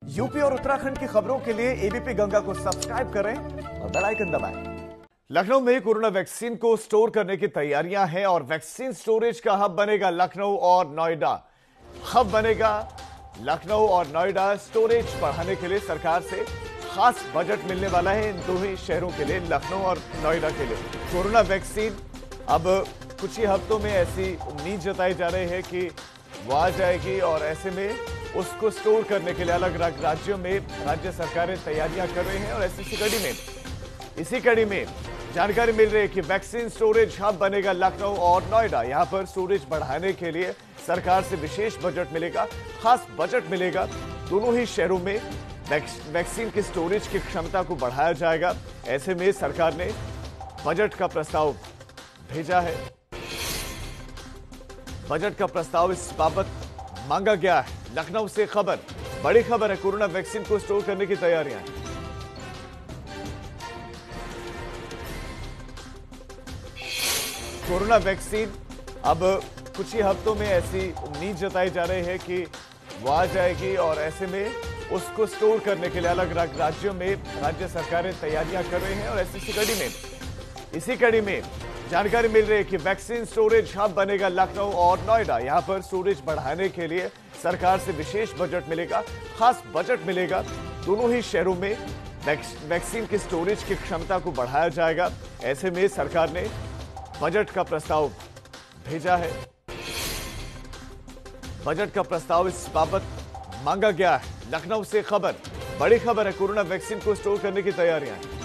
UP और उत्तराखंड की खबरों के लिए एबीपी गंगा को सब्सक्राइब करें और बेल आइकन दबाएं। लखनऊ में कोरोना वैक्सीन को स्टोर करने की तैयारियां हैं और वैक्सीन स्टोरेज का हब बनेगा लखनऊ और नोएडा। हब बनेगा लखनऊ और नोएडा। स्टोरेज बढ़ाने के लिए सरकार से खास बजट मिलने वाला है इन दो ही शहरों के लिए, लखनऊ और नोएडा के लिए। कोरोना वैक्सीन अब कुछ ही हफ्तों में ऐसी उम्मीद जताई जा रही है कि वो आ जाएगी और ऐसे में उसको स्टोर करने के लिए अलग अलग राज्यों में राज्य सरकारें तैयारियां कर रही हैं। और इसी कड़ी में जानकारी मिल रही है कि वैक्सीन स्टोरेज हब बनेगा लखनऊ और नोएडा। यहां पर स्टोरेज बढ़ाने के लिए सरकार से विशेष बजट मिलेगा, खास बजट मिलेगा। दोनों ही शहरों में वैक्सीन की स्टोरेज की क्षमता को बढ़ाया जाएगा। ऐसे में सरकार ने बजट का प्रस्ताव भेजा है। बजट का प्रस्ताव इस बाबत मांगा गया है। लखनऊ से खबर, बड़ी खबर है, कोरोना वैक्सीन को स्टोर करने की तैयारियां हैं। कोरोना वैक्सीन अब कुछ ही हफ्तों में ऐसी उम्मीद जताई जा रही है कि वो आ जाएगी और ऐसे में उसको स्टोर करने के लिए अलग अलग राज्यों में राज्य सरकारें तैयारियां कर रही हैं। और इसी कड़ी में जानकारी मिल रही है कि वैक्सीन स्टोरेज हब बनेगा लखनऊ और नोएडा। यहां पर स्टोरेज बढ़ाने के लिए सरकार से विशेष बजट मिलेगा, खास बजट मिलेगा। दोनों ही शहरों में वैक्सीन की स्टोरेज की क्षमता को बढ़ाया जाएगा। ऐसे में सरकार ने बजट का प्रस्ताव भेजा है। बजट का प्रस्ताव इस बाबत मांगा गया है। लखनऊ से खबर, बड़ी खबर है, कोरोना वैक्सीन को स्टोर करने की तैयारियां हैं।